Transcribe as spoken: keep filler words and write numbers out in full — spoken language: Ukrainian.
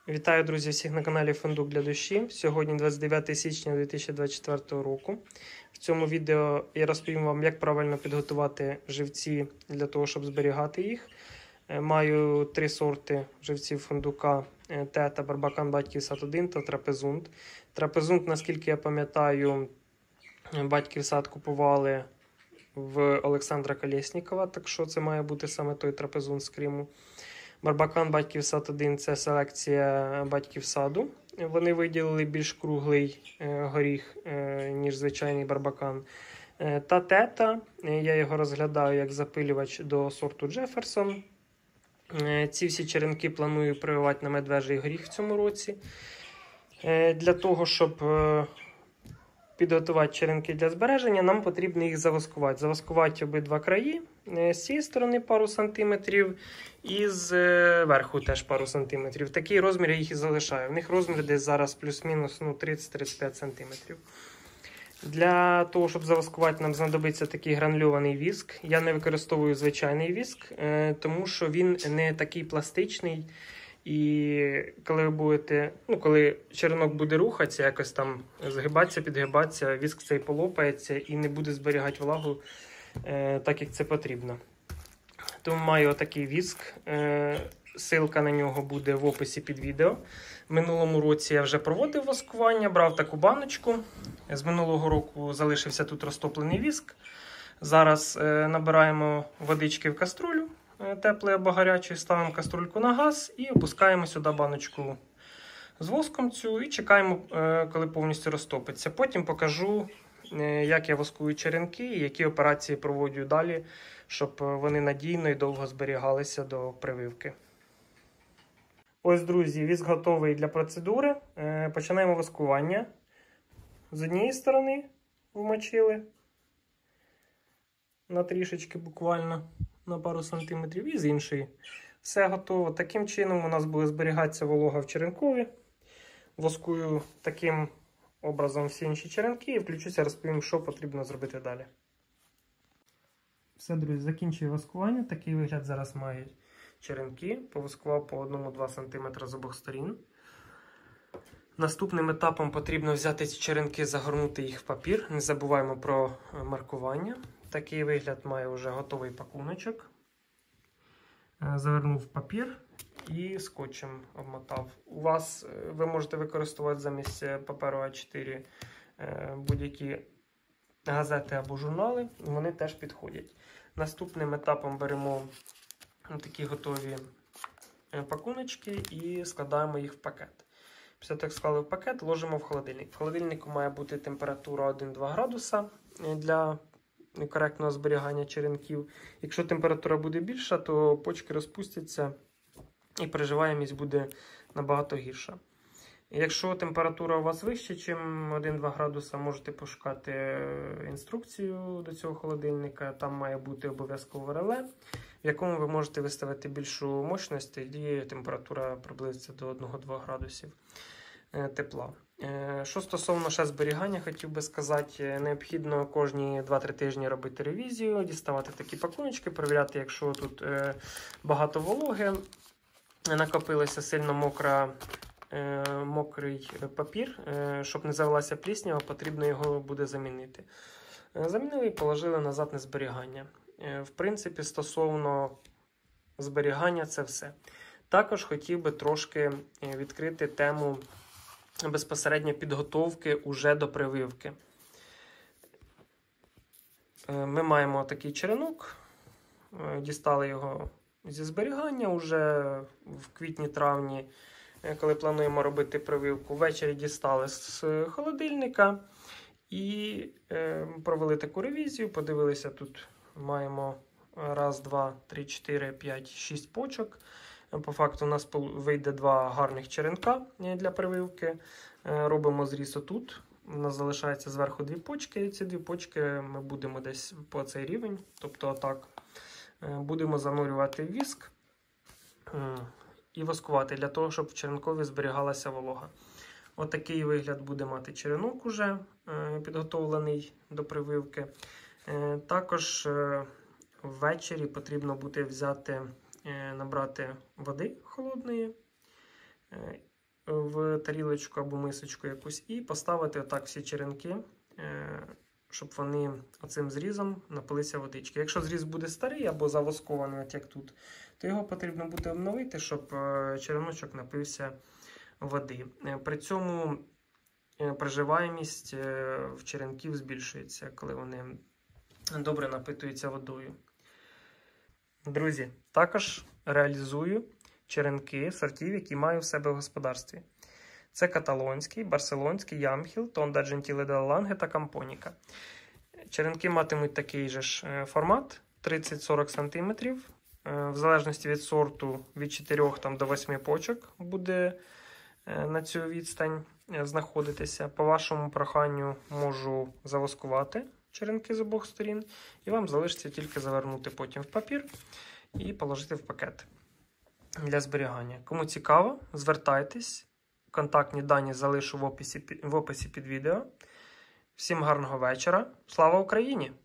Вітаю, друзі, всіх на каналі Фундук для душі. Сьогодні двадцять дев'яте січня дві тисячі двадцять четвертого року. В цьому відео я розповім вам, як правильно підготувати живці для того, щоб зберігати їх. Маю три сорти живців фундука: Тета, Барбакан, Батьків сад один та Трапезунд. Трапезунд, наскільки я пам'ятаю, Батьків сад купували в Олександра Колєснікова, так що це має бути саме той Трапезунд з Криму. Барбакан, Батьків сад один – це селекція Батьків саду. Вони виділили більш круглий е, горіх, е, ніж звичайний барбакан. Е, та тета, я його розглядаю як запилювач до сорту Джеферсон. Е, ці всі черенки планую прививати на медвежий горіх в цьому році. Е, для того, щоб е, підготувати черенки для збереження, нам потрібно їх завоскувати. Завоскувати обидва краї, з цієї сторони пару сантиметрів і з верху теж пару сантиметрів. Такий розмір я їх і залишаю. В них розмір десь зараз плюс-мінус ну, тридцять-тридцять п'ять сантиметрів. Для того, щоб завоскувати, нам знадобиться такий гранульований віск. Я не використовую звичайний віск, тому що він не такий пластичний. І коли ви будете, ну, коли черенок буде рухатися, якось там згибатися, підгибатися, віск цей полопається і не буде зберігати влагу е, так, як це потрібно. Тому маю отакий віск. Е, Ссылка на нього буде в описі під відео. В минулому році я вже проводив воскування, брав таку баночку. З минулого року залишився тут розтоплений віск. Зараз е, набираємо водички в каструлю. Теплий або гарячий, ставимо каструльку на газ і опускаємо сюди баночку з воском цю і чекаємо, коли повністю розтопиться. Потім покажу, як я воскую черенки і які операції проводжу далі, щоб вони надійно і довго зберігалися до прививки. Ось, друзі, віск готовий для процедури. Починаємо воскування. З однієї сторони вмочили на трішечки буквально. На пару сантиметрів і з іншої. Все готово. Таким чином у нас буде зберігатися волога в черенкові. Воскую таким образом всі інші черенки і включуся, розповім, що потрібно зробити далі. Все, друзі, закінчую воскування. Такий вигляд зараз мають черенки. Повоскував по один-два сантиметри з обох сторін. Наступним етапом потрібно взяти ці черенки, загорнути їх в папір. Не забуваємо про маркування. Такий вигляд має вже готовий пакуночок. Завернув папір і скотчем обмотав. У вас ви можете використовувати замість паперу а чотири будь-які газети або журнали. Вони теж підходять. Наступним етапом беремо такі готові пакуночки і складаємо їх в пакет. Після того, як склали в пакет, ложимо в холодильник. В холодильнику має бути температура один-два градуса для коректного зберігання черенків. Якщо температура буде більша, то почки розпустяться і переживаємість буде набагато гірша. Якщо температура у вас вища, ніж один-два градуса, можете пошукати інструкцію до цього холодильника. Там має бути обов'язково реле, в якому ви можете виставити більшу мощність, і температура приблизиться до один-два градусів тепла. Що стосовно ще зберігання, хотів би сказати, необхідно кожні два-три тижні робити ревізію, діставати такі пакуночки, перевіряти, якщо тут багато вологи, накопилося сильно мокра, мокрий папір, щоб не завелася пліснява, потрібно його буде замінити. Замінили і положили назад на зберігання. В принципі, стосовно зберігання це все. Також хотів би трошки відкрити тему безпосередньо підготовки уже до прививки. Ми маємо такий черенок, дістали його зі зберігання уже в квітні-травні, коли плануємо робити прививку. Ввечері дістали з холодильника і провели таку ревізію, подивилися, тут маємо раз, два, три, чотири, п'ять, шість почок. По факту у нас вийде два гарних черенка для прививки. Робимо зріз отут. У нас залишається зверху дві почки. І ці дві почки ми будемо десь по цей рівень, тобто отак. Будемо занурювати в віск і воскувати, для того, щоб в черенкові зберігалася волога. Отакий вигляд буде мати черенок уже підготовлений до прививки. Також ввечері потрібно буде взяти, набрати води холодної в тарілочку або мисочку якусь і поставити отак всі черенки, щоб вони оцим зрізом напилися водички. Якщо зріз буде старий або завоскований, от як тут, то його потрібно буде обновити, щоб череночок напився води. При цьому проживаємість в черенків збільшується, коли вони добре напитуються водою. Друзі, також реалізую черенки сортів, які маю в себе в господарстві. Це каталонський, барселонський, ямхіл, тонда джентіле де ланге та кампоніка. Черенки матимуть такий же ж формат тридцять-сорок сантиметрів. В залежності від сорту від чотирьох там, до восьми почок буде на цю відстань знаходитися. По вашому проханню можу завоскувати черенки з обох сторін. І вам залишиться тільки завернути потім в папір і положити в пакет для зберігання. Кому цікаво, звертайтесь. Контактні дані залишу в описі, в описі під відео. Всім гарного вечора. Слава Україні!